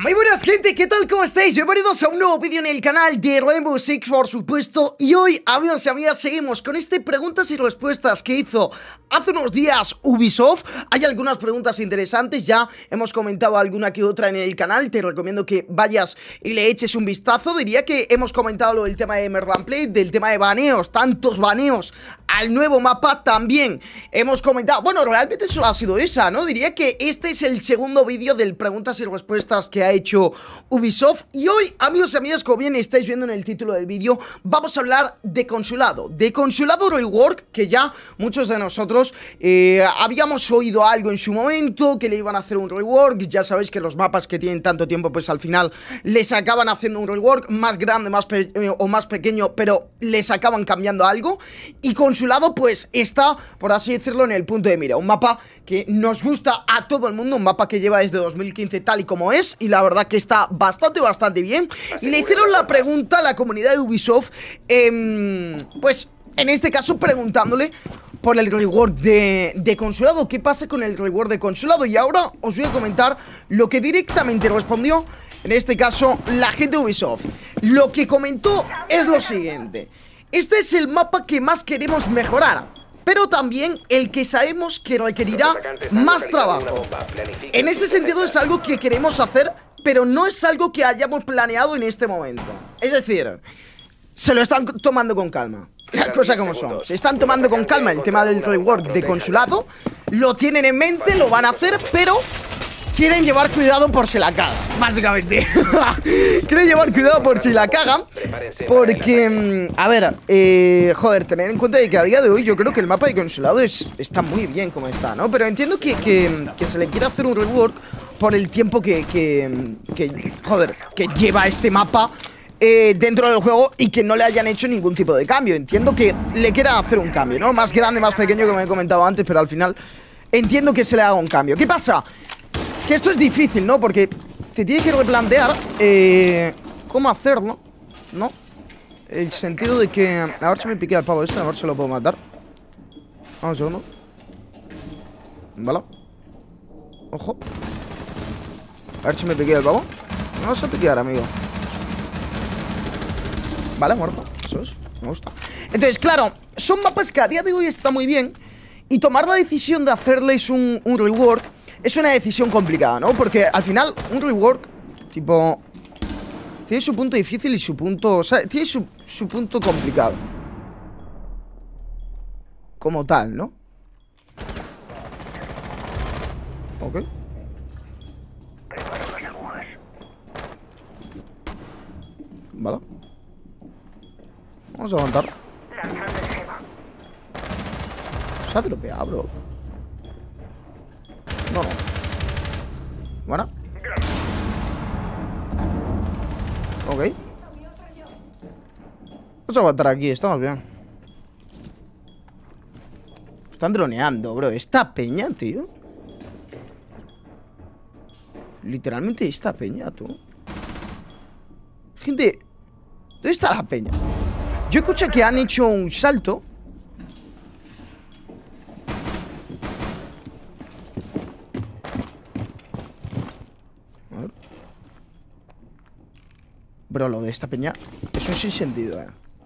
Muy buenas gente, ¿qué tal? ¿Cómo estáis? Bienvenidos a un nuevo vídeo en el canal de Rainbow Six, por supuesto. Y hoy, amigos y amigas, seguimos con este preguntas y respuestas que hizo hace unos días Ubisoft. Hay algunas preguntas interesantes, ya hemos comentado alguna que otra en el canal. Te recomiendo que vayas y le eches un vistazo. Diría que hemos comentado lo del tema de Emerald Play, del tema de baneos, tantos baneos al nuevo mapa también. Hemos comentado, bueno, realmente solo ha sido esa, ¿no? Diría que este es el segundo vídeo del preguntas y respuestas que ha hecho Ubisoft. Y hoy, amigos y amigas, como bien estáis viendo en el título del vídeo, vamos a hablar de Consulado Rework, que ya muchos de nosotros habíamos oído algo en su momento, que le iban a hacer un rework. Ya sabéis que los mapas que tienen tanto tiempo, pues al final les acaban haciendo un rework más grande, o más pequeño, pero les acaban cambiando algo. Y Consulado pues está, por así decirlo, en el punto de mira. Un mapa que nos gusta a todo el mundo, un mapa que lleva desde 2015 tal y como es, y la verdad que está bastante bien. Y le hicieron la pregunta a la comunidad de Ubisoft, pues en este caso preguntándole por el rework de Consulado. ¿Qué pasa con el rework de Consulado? Y ahora os voy a comentar lo que directamente respondió, en este caso, la gente de Ubisoft. Lo que comentó es lo siguiente: este es el mapa que más queremos mejorar, pero también el que sabemos que requerirá más trabajo. En ese sentido es algo que queremos hacer, pero no es algo que hayamos planeado en este momento. Es decir, se lo están tomando con calma. Las cosas como son. Se están tomando con calma el tema del rework de Consulado. Lo tienen en mente, lo van a hacer, pero quieren llevar cuidado por si la cagan, básicamente. Quieren llevar cuidado por si la cagan, porque, a ver, joder, tener en cuenta que a día de hoy yo creo que el mapa de Consulado está muy bien como está, ¿no? Pero entiendo que se le quiera hacer un rework por el tiempo que lleva este mapa dentro del juego, y que no le hayan hecho ningún tipo de cambio. Entiendo que le quiera hacer un cambio, ¿no? Más grande, más pequeño, como he comentado antes, pero al final entiendo que se le haga un cambio. ¿Qué pasa? Que esto es difícil, ¿no? Porque te tienes que replantear cómo hacerlo, ¿no? El sentido de que... A ver si me piquea el pavo este, a ver si lo puedo matar. Vamos un segundo. Vale. Ojo. A ver si me piquea el pavo. No se piquear, amigo. Vale, muerto. Eso es, me gusta. Entonces, claro, son mapas que a día de hoy está muy bien, y tomar la decisión de hacerles un rework es una decisión complicada, ¿no? Porque al final, un rework, tipo, tiene su punto difícil y su punto... O sea, tiene su punto complicado como tal, ¿no? Ok. Vale. Vamos a aguantar. Se ha tropeado, bro. No. Bueno. Ok. Vamos a aguantar aquí, estamos bien. Están droneando, bro. Esta peña, tío. Literalmente esta peña, tú. Gente, ¿dónde está la peña? Yo escuché que han hecho un salto. A ver. Bro, lo de esta peña es un sinsentido,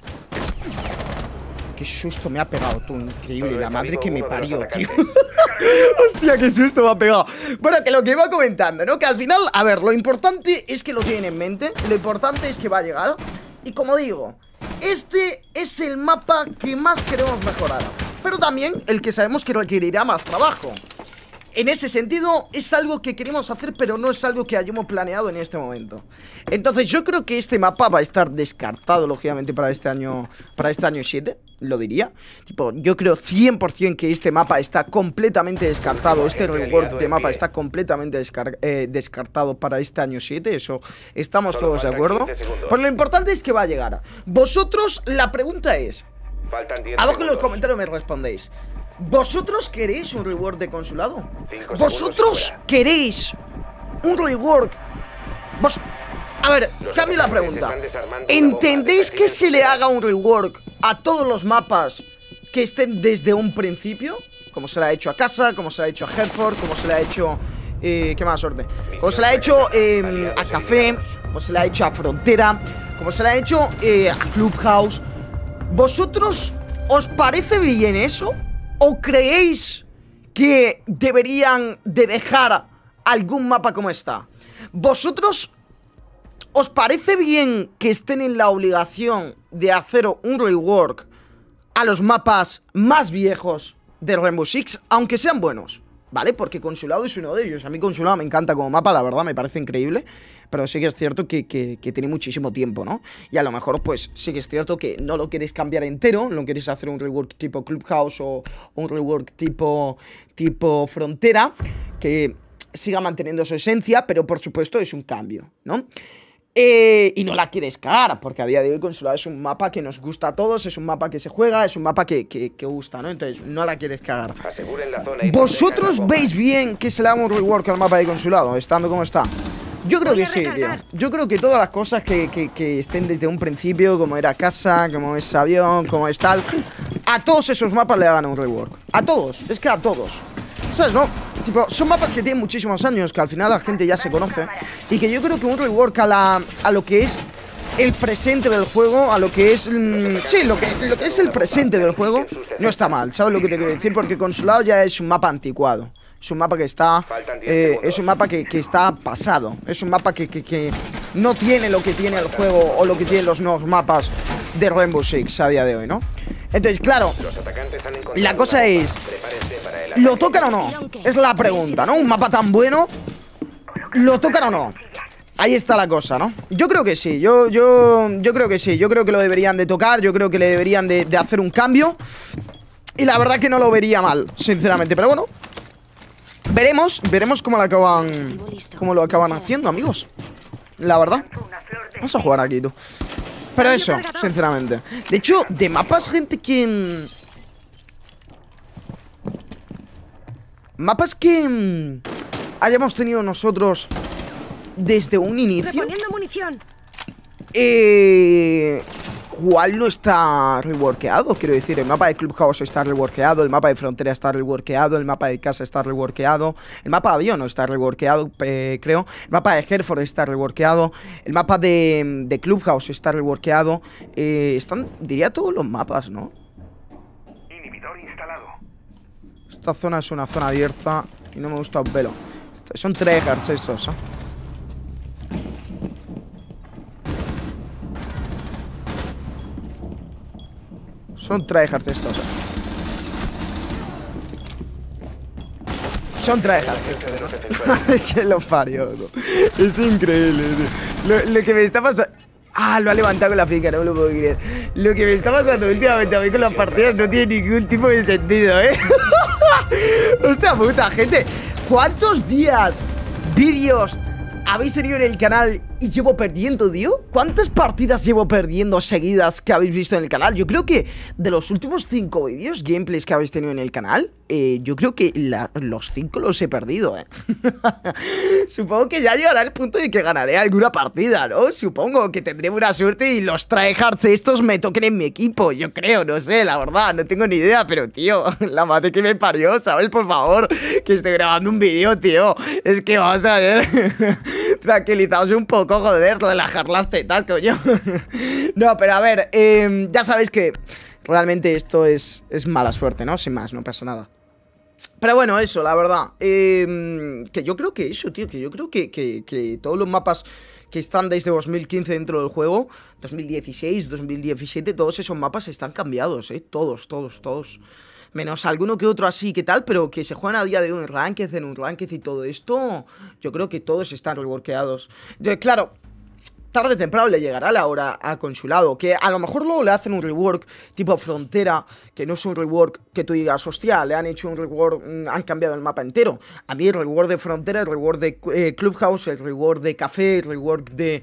Qué susto me ha pegado, tú. Increíble, la madre que me parió, tío. Hostia, qué susto me ha pegado. Bueno, que lo que iba comentando, ¿no? Que al final, a ver, lo importante es que lo tienen en mente. Lo importante es que va a llegar. Y como digo, este es el mapa que más queremos mejorar, pero también el que sabemos que requerirá más trabajo. En ese sentido, es algo que queremos hacer, pero no es algo que hayamos planeado en este momento. Entonces yo creo que este mapa va a estar descartado, lógicamente, para este año 7, lo diría. Tipo, yo creo 100% que este mapa está completamente descartado. Este rework de mapa está completamente descartado para este año 7. Eso estamos todos de acuerdo. Pero lo importante es que va a llegar. Vosotros, la pregunta es, abajo en los comentarios me respondéis: ¿vosotros queréis un rework de Consulado? ¿Vosotros queréis un rework? A ver, cambio la pregunta. ¿Entendéis que se le haga un rework a todos los mapas que estén desde un principio? Como se le ha hecho a Casa, como se le ha hecho a Hereford, como se le ha hecho ¿Qué más orden? Como se la ha hecho a Café, como se la ha hecho a Frontera, como se la ha hecho a Clubhouse. ¿Vosotros os parece bien eso? ¿O creéis que deberían de dejar algún mapa como está? ¿Vosotros os parece bien que estén en la obligación de hacer un rework a los mapas más viejos de Rainbow Six, aunque sean buenos? ¿Vale? Porque Consulado es uno de ellos. A mí Consulado me encanta como mapa, la verdad, me parece increíble. Pero sí que es cierto que tiene muchísimo tiempo, ¿no? Y a lo mejor, pues, sí que es cierto que no lo queréis cambiar entero. No queréis hacer un rework tipo Clubhouse o un rework tipo Frontera, que siga manteniendo su esencia, pero por supuesto es un cambio, ¿no? Y no la quieres cagar, porque a día de hoy Consulado es un mapa que nos gusta a todos, es un mapa que se juega, es un mapa que gusta, ¿no? Entonces no la quieres cagar. ¿Vosotros veis bien que se le haga un rework al mapa de Consulado, estando como está? Yo creo que sí, tío. Yo creo que todas las cosas que estén desde un principio, como era casa, como es avión, como es tal, a todos esos mapas le hagan un rework. A todos, es que a todos. ¿Sabes, no? Tipo, son mapas que tienen muchísimos años, que al final la gente ya se conoce. Y que yo creo que un rework a lo que es el presente del juego, a lo que es... sí, lo que es el presente del juego, no está mal, ¿sabes lo que te quiero decir? Porque Consulado ya es un mapa anticuado. Es un mapa que está... es un mapa que está pasado. Es un mapa que no tiene lo que tiene el juego o lo que tienen los nuevos mapas de Rainbow Six a día de hoy, ¿no? Entonces, claro, la cosa es... ¿lo tocan o no? Es la pregunta, ¿no? Un mapa tan bueno, ¿lo tocan o no? Ahí está la cosa, ¿no? Yo creo que sí, yo creo que sí. Yo creo que lo deberían de tocar, yo creo que le deberían de hacer un cambio. Y la verdad que no lo vería mal, sinceramente, pero bueno, veremos cómo lo acaban haciendo, amigos. La verdad. Vamos a jugar aquí, tú. Pero eso, sinceramente. De hecho, de mapas, gente, que... mapas que hayamos tenido nosotros desde un inicio. ¿Cuál no está reworkeado? Quiero decir, el mapa de Clubhouse está reworkeado, el mapa de Frontera está reworkeado, el mapa de casa está reworkeado, el mapa de avión no está reworkeado, creo. El mapa de Hereford está reworkeado, el mapa de Clubhouse está reworkeado. Están, diría, todos los mapas, ¿no? Inhibidor instalado. Esta zona es una zona abierta y no me gusta un pelo. Son tryhards estos, ¿eh? Son tryhards estos, ¿eh? Son tryhards estos. Que lo parió, ¿no? Es increíble, ¿no? Lo que me está pasando... Ah, lo ha levantado con la finca, no me lo puedo creer. Lo que me está pasando últimamente a mí con las partidas no tiene ningún tipo de sentido, ¿eh? Hostia puta, gente. ¿Cuántos días, vídeos habéis tenido en el canal y llevo perdiendo, tío? ¿Cuántas partidas llevo perdiendo seguidas que habéis visto en el canal? Yo creo que de los últimos 5 vídeos, gameplays que habéis tenido en el canal, yo creo que los 5 los he perdido, ¿eh? Supongo que ya llegará el punto de que ganaré alguna partida, ¿no? Supongo que tendré buena suerte y los tryhards estos me toquen en mi equipo. Yo creo, no sé, la verdad, no tengo ni idea. Pero, tío, la madre que me parió, ¿sabes? Por favor, que estoy grabando un vídeo, tío. Es que vamos a ver. Tranquilizaos un poco, joder, relajar las tetas, coño. No, pero a ver, ya sabéis que realmente esto es mala suerte, ¿no? Sin más, no pasa nada. Pero bueno, eso, la verdad, que yo creo que eso, tío, que yo creo que todos los mapas que están desde 2015 dentro del juego, 2016, 2017, todos esos mapas están cambiados, todos. Menos alguno que otro así, que tal, pero que se juegan a día de hoy en un ranked y todo esto, yo creo que todos están reworkeados. Claro, tarde o temprano le llegará la hora a Consulado, que a lo mejor luego le hacen un rework tipo Frontera, que no es un rework que tú digas, hostia, le han hecho un rework, han cambiado el mapa entero. A mí el rework de Frontera, el rework de Clubhouse, el rework de Café, el rework de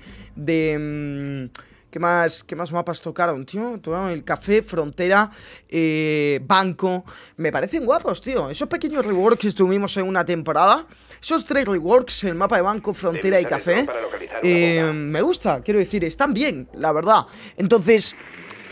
¿qué más mapas tocaron, tío? Tocaron el Café, Frontera, Banco. Me parecen guapos, tío. Esos pequeños reworks que estuvimos en una temporada, esos 3 reworks, el mapa de Banco, Frontera y Café, me gusta, quiero decir, están bien, la verdad. Entonces,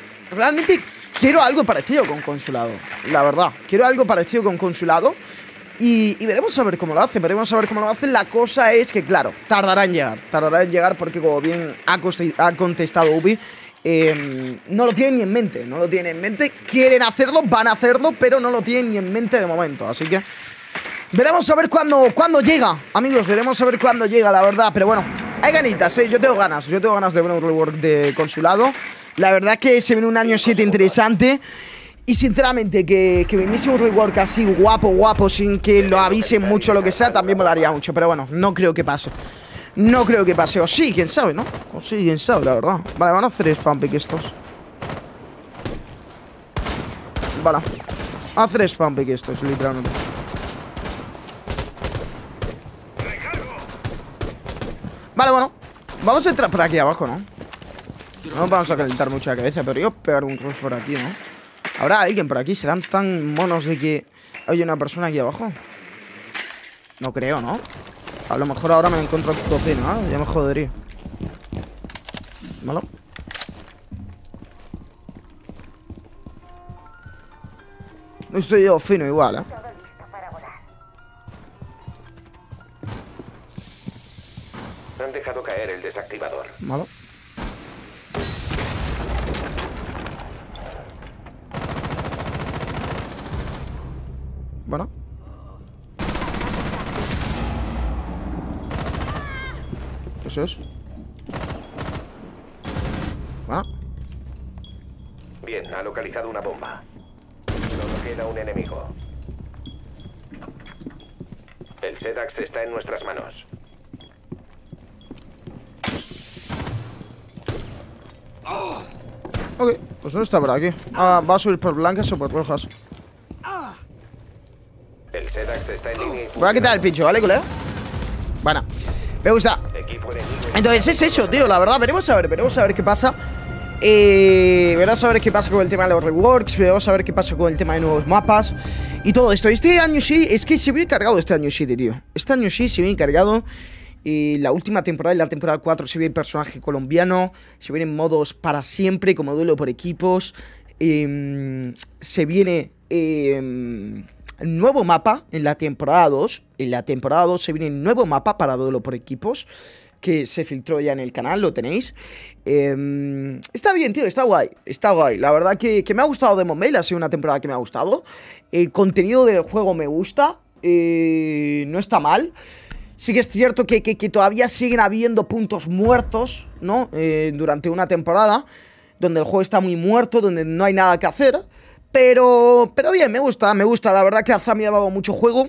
realmente quiero algo parecido con Consulado, la verdad. Quiero algo parecido con Consulado. Y veremos a ver cómo lo hace, veremos a ver cómo lo hace. La cosa es que, claro, tardará en llegar porque como bien ha contestado Ubi, no lo tienen ni en mente, no lo tienen en mente. Quieren hacerlo, van a hacerlo, pero no lo tienen ni en mente de momento. Así que veremos a ver cuándo llega, amigos, veremos a ver cuándo llega, la verdad. Pero bueno, hay ganitas, yo tengo ganas de ver un rework de Consulado. La verdad que se viene un año 7 interesante. Y sinceramente, que viniese un rework así guapo, sin que lo avisen mucho lo que sea, también me lo haría mucho. Pero bueno, no creo que pase. No creo que pase. O sí, quién sabe, ¿no? O sí, quién sabe, la verdad. Vale, van a hacer spam pick estos. Vale. Van a hacer spam pick estos, literalmente. Vale, bueno. Vamos a entrar por aquí abajo, ¿no? No vamos a calentar mucho la cabeza, pero yo pegar un cross por aquí, ¿no? ¿Habrá alguien por aquí? ¿Serán tan monos de que hay una persona aquí abajo? No creo, ¿no? A lo mejor ahora me encuentro en cocina, ¿eh? Ya me jodería. ¿Malo? No estoy yo fino igual, ¿eh? Han dejado caer el desactivador. ¿Malo? Bueno. Eso es. Bueno. Bien, ha localizado una bomba. Solo queda un enemigo. El Sedax está en nuestras manos. Ok, pues no está por aquí. Ah, va a subir por blancas o por rojas. El Sedax está en línea. Voy a quitar el pincho, ¿vale, colega? Bueno, me gusta. Entonces es eso, tío, la verdad. Veremos a ver qué pasa. Veremos a ver qué pasa con el tema de los reworks. Veremos a ver qué pasa con el tema de nuevos mapas y todo esto. Este año sí, es que se viene cargado este año 7, tío. Este año sí se viene cargado. La última temporada, y la temporada 4, se viene personaje colombiano. Se vienen modos para siempre, como duelo por equipos. Se viene nuevo mapa en la temporada 2. En la temporada 2 se viene nuevo mapa para duelo por equipos, que se filtró ya en el canal, lo tenéis. Está bien, tío, está guay. Está guay, la verdad que me ha gustado Demon Mail. Ha sido una temporada que me ha gustado. El contenido del juego me gusta. No está mal. Sí que es cierto que todavía siguen habiendo puntos muertos, ¿no? Durante una temporada, donde el juego está muy muerto, donde no hay nada que hacer. Pero bien, me gusta. La verdad que Azami ha dado mucho juego.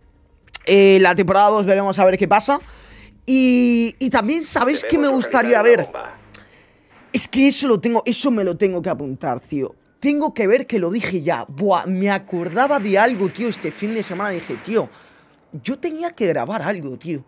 La temporada 2 veremos a ver qué pasa. Y también, ¿sabéis qué me gustaría ver? Es que eso me lo tengo que apuntar, tío. Tengo que ver que lo dije ya. Buah, me acordaba de algo, tío, este fin de semana. Dije, tío, yo tenía que grabar algo, tío.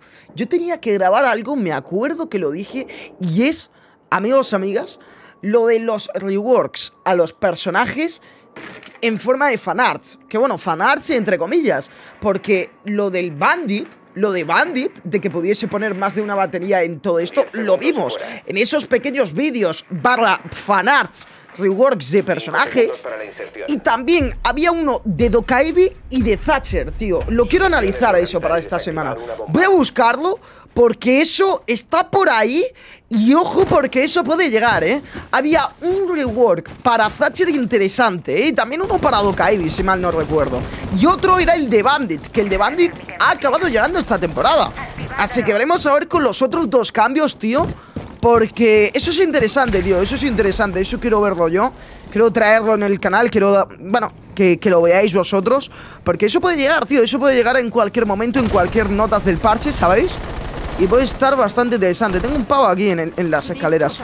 Me acuerdo que lo dije. Y es, amigos, amigas, lo de los reworks a los personajes en forma de fanarts. Que bueno, fanarts entre comillas, porque lo de Bandit, de que pudiese poner más de una batería en todo esto, lo vimos en esos pequeños vídeos / fanarts, reworks de personajes. Y también había uno de Dokaibi y de Thatcher, tío. Lo quiero analizar eso para esta semana. Voy a buscarlo porque eso está por ahí. Y ojo, porque eso puede llegar, ¿eh? Había un rework para Thatcher interesante, ¿eh? Y también uno para Dokaibi, si mal no recuerdo. Y otro era el de Bandit, que el de Bandit ha acabado llegando esta temporada. Así que veremos a ver con los otros dos cambios, tío. Porque eso es interesante, tío. Eso es interesante, eso quiero verlo yo. Quiero traerlo en el canal, bueno, que lo veáis vosotros. Porque eso puede llegar, tío. Eso puede llegar en cualquier momento, en cualquier notas del parche, ¿sabéis? Y puede estar bastante interesante. Tengo un pavo aquí en las escaleras.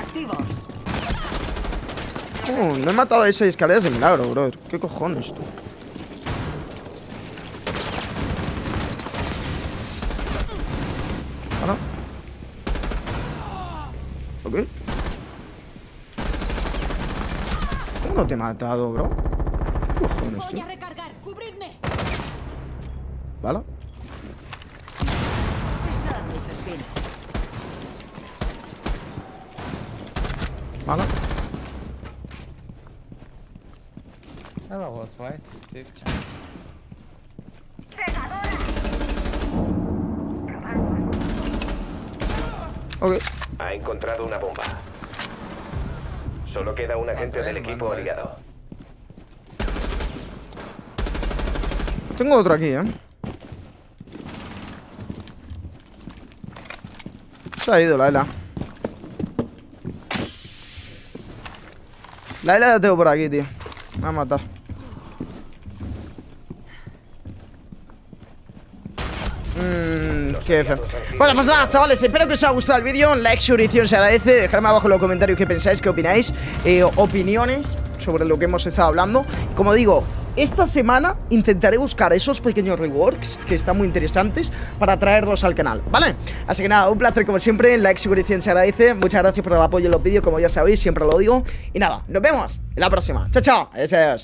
No he matado a esas escaleras de milagro, bro. ¿Qué cojones, tú? ¿Ahora? Ok. ¿Cómo no te he matado, bro? ¿Qué cojones, tío? ¿Vale? Vale. Hello, was white. Ok. Ha encontrado una bomba. Solo queda un agente del equipo aliado. Tengo otro aquí, Se ha ido la Ela. La Ela la tengo por aquí, tío. Me ha matado. Qué F. Bueno, pues nada, chavales, espero que os haya gustado el vídeo. Like, suscripción se agradece. Dejadme abajo en los comentarios qué pensáis, qué opináis, opiniones sobre lo que hemos estado hablando. Como digo, esta semana intentaré buscar esos pequeños reworks que están muy interesantes para traerlos al canal, ¿vale? Así que nada, un placer como siempre. Like, suscripción se agradece. Muchas gracias por el apoyo en los vídeos, como ya sabéis, siempre lo digo. Y nada, nos vemos en la próxima. Chao, chao. Adiós.